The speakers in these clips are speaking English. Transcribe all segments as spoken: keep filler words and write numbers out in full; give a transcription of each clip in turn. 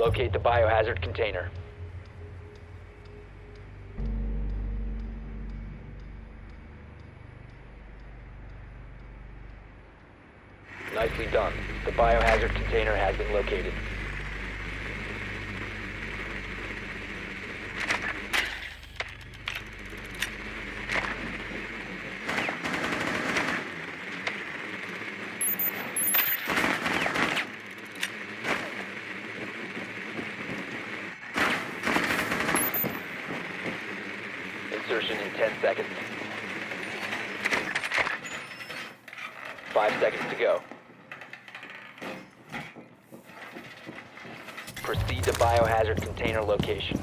Locate the biohazard container. Nicely done. The biohazard container has been located. Insertion in ten seconds. Five seconds to go. Proceed to biohazard container location.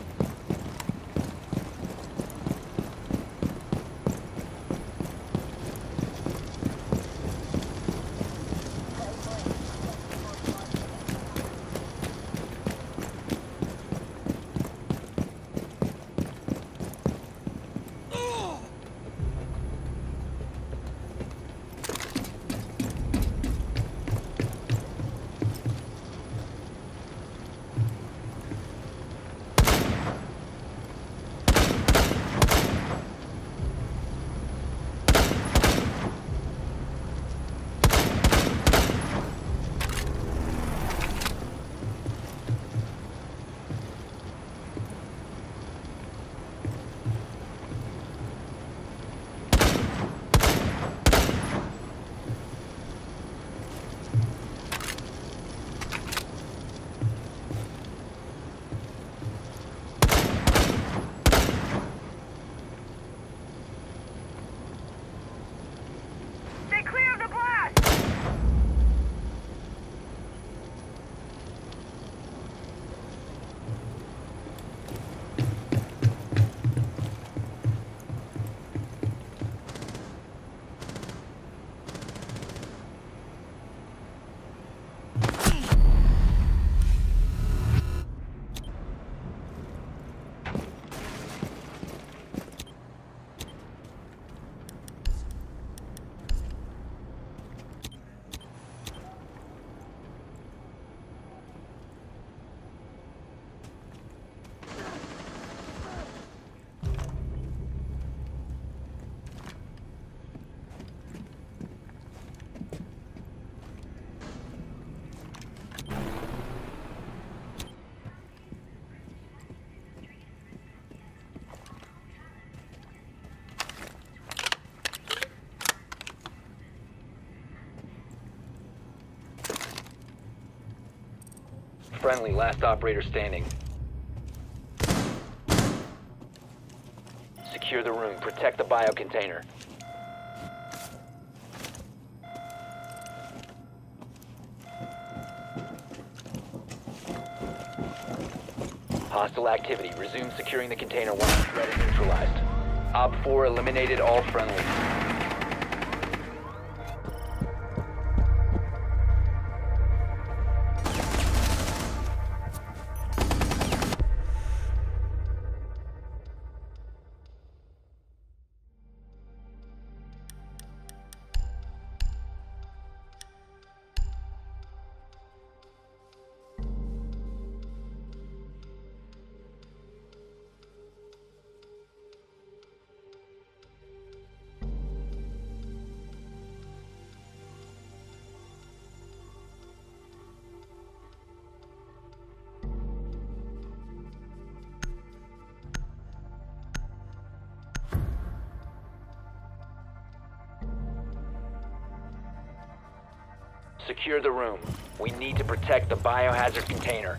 Friendly, last operator standing. Secure the room. Protect the biocontainer. Hostile activity. Resume securing the container once the threat is neutralized. Op four eliminated all friendlies. Secure the room. We need to protect the biohazard container.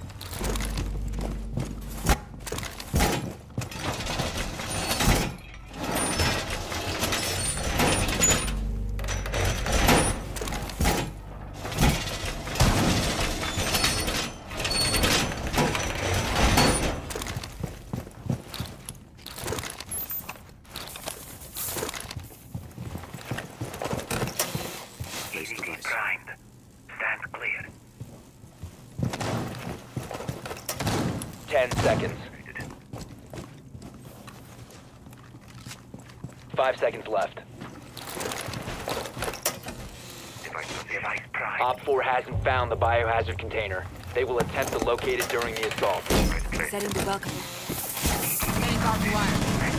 Primed. Stand clear. Ten seconds. Five seconds left. Device, device prime. Op four hasn't found the biohazard container. They will attempt to locate it during the assault. Setting the welcome. Setting barbed wire.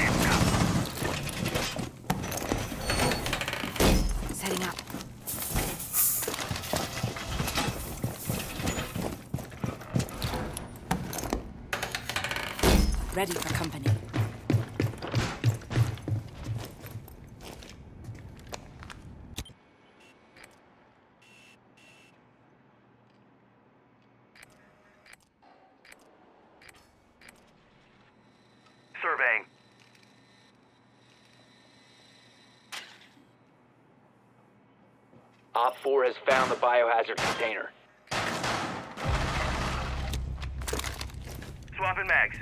Setting up. Ready for company. Surveying. Op four has found the biohazard container. Swapping mags.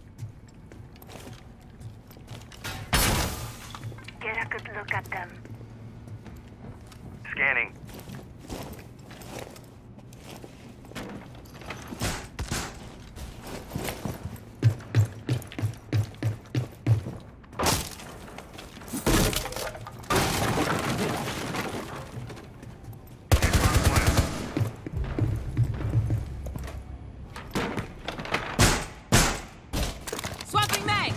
Get a good look at them. Scanning. Swapping mags!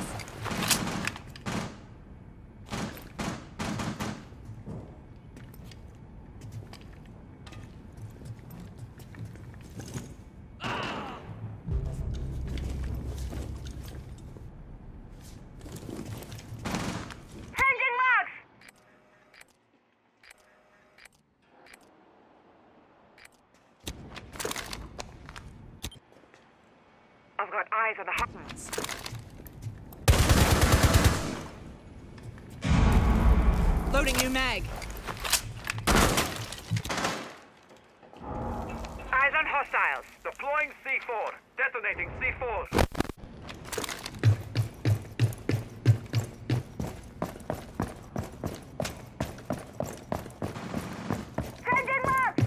Changing marks! I've got eyes on the Huttons. Loading new mag. Eyes on hostiles. Deploying C four. Detonating C four. Changing marks!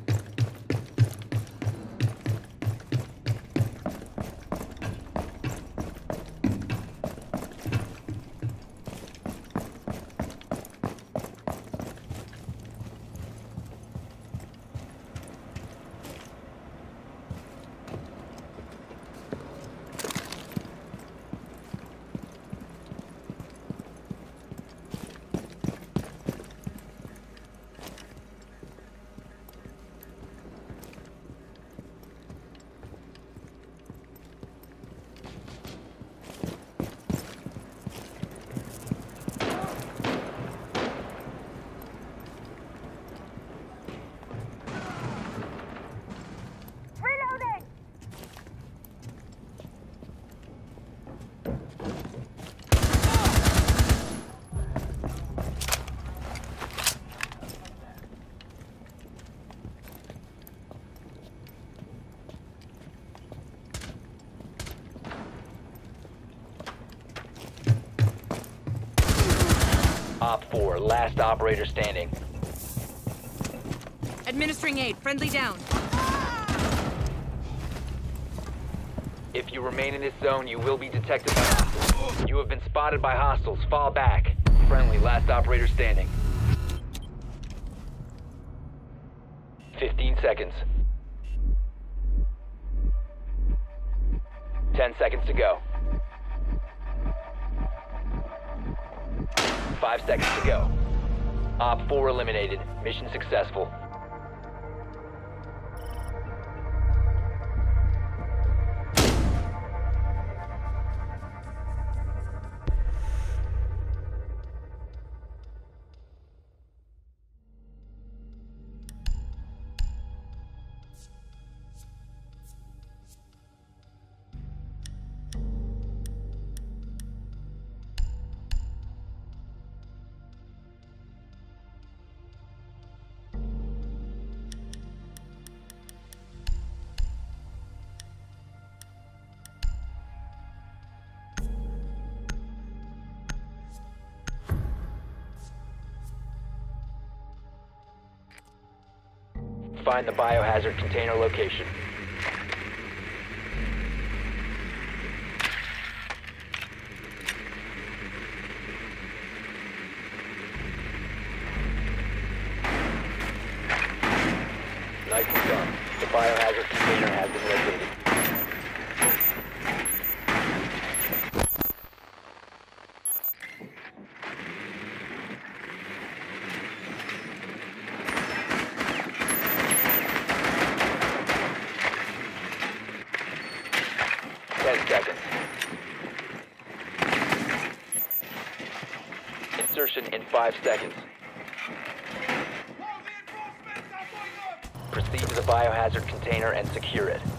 Reloading! Op four, last operator standing. Administering aid. Friendly down. If you remain in this zone, you will be detected by hostiles. You have been spotted by hostiles. Fall back. Friendly, last operator standing. fifteen seconds. ten seconds to go. five seconds to go. Op four eliminated. Mission successful. Find the biohazard container location. Nicely done. The biohazard container has insertion in five seconds. Proceed to the biohazard container and secure it.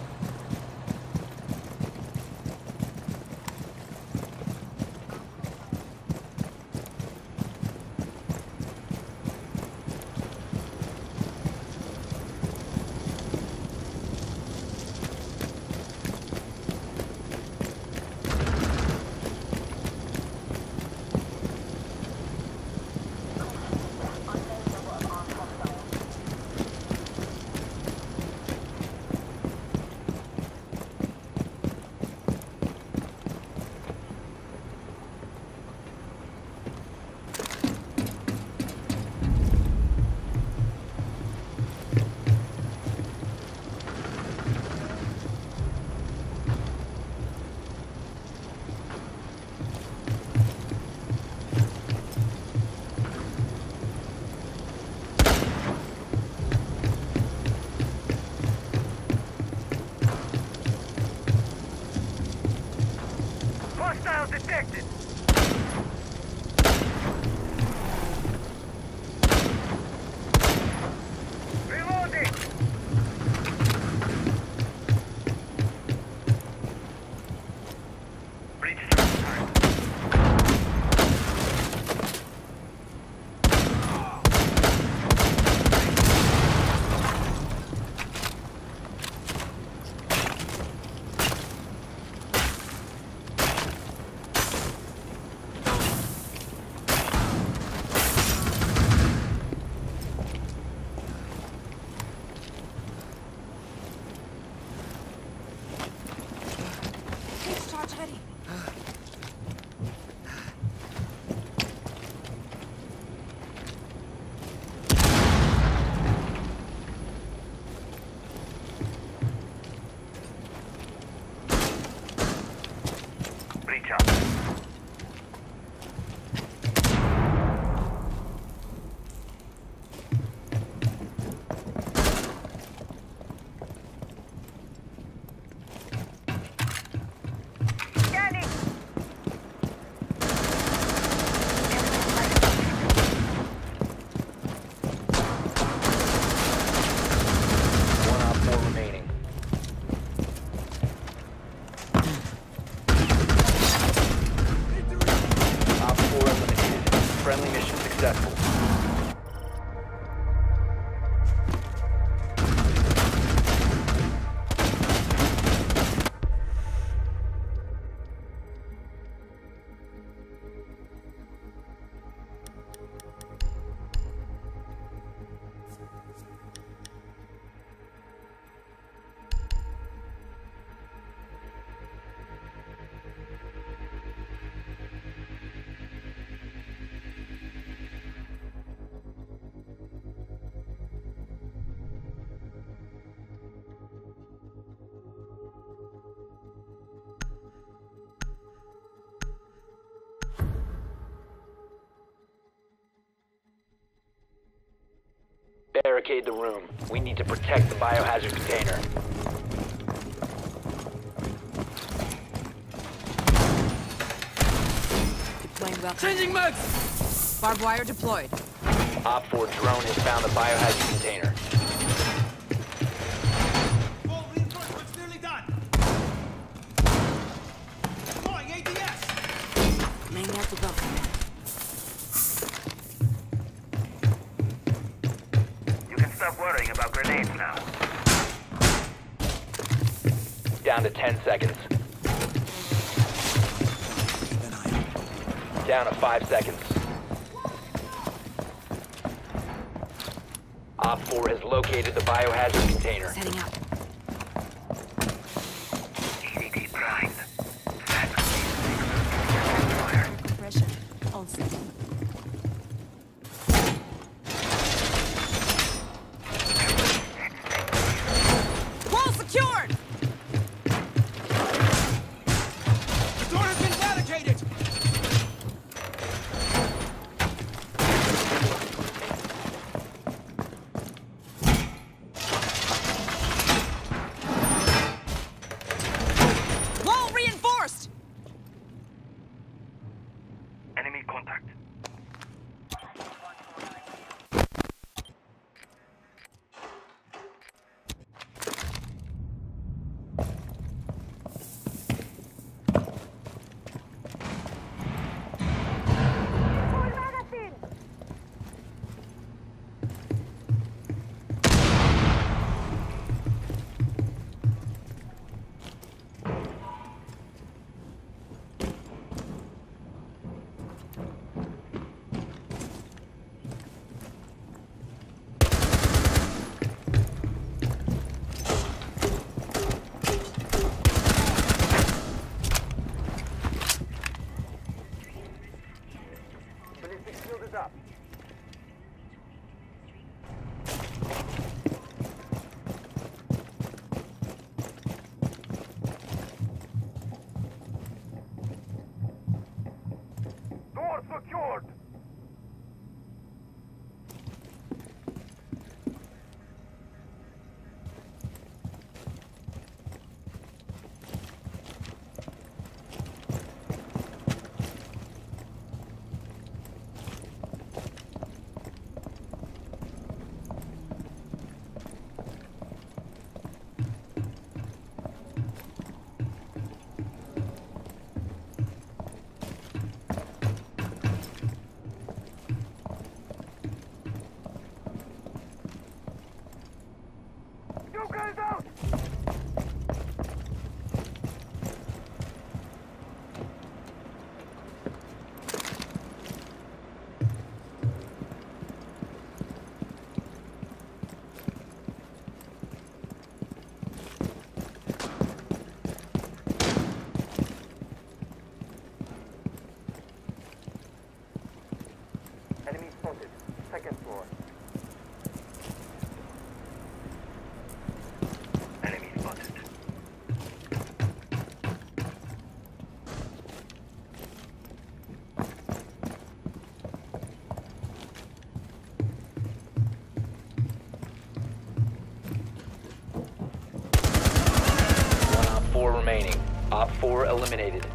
Hostile detected. Reloading. Breach time. Charge ready. Breach up. Scanning. One op four remaining. Op four eliminated. Friendly mission successful. Barricade the room. We need to protect the biohazard container. Deploying well. Changing mags! Barbed wire deployed. Op four drone has found the biohazard container. All reinforcements nearly done! Deploying A D S! Laying out the welcome. You can stop worrying about grenades now. Down to ten seconds. Down to five seconds. Op four has located the biohazard container. Setting up. E D D primed. That's Pressure. All set. Wall secured! The door has been barricaded! four. You guys out! Enemy spotted. Second floor. Enemy spotted. One op four remaining. Op four eliminated.